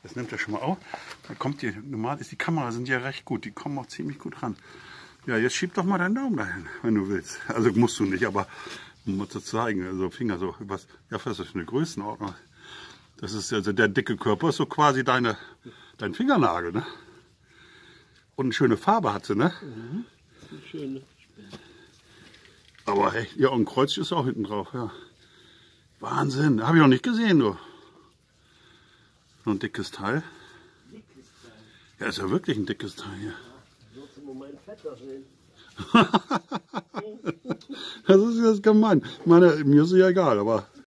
Das nimmt er schon mal auf. Da kommt die, normal ist die Kamera, sind ja recht gut, die kommen auch ziemlich gut ran. Ja, jetzt schieb doch mal deinen Daumen dahin, wenn du willst. Also musst du nicht, aber um mal zu zeigen, also Finger so, was, ja, was ist das für eine Größenordnung? Das ist also der dicke Körper, ist so quasi dein Fingernagel, ne? Und eine schöne Farbe hat sie, ne? Mhm. Eine schöne. Aber echt, ja, und ein Kreuz ist auch hinten drauf, ja. Wahnsinn, habe ich noch nicht gesehen, du. So ein dickes Teil. Ja, ist ja wirklich ein dickes Teil hier. Sollst du mal mein Fett da sehen? Das ist jetzt gemein. Ich meine, mir ist es ja egal, aber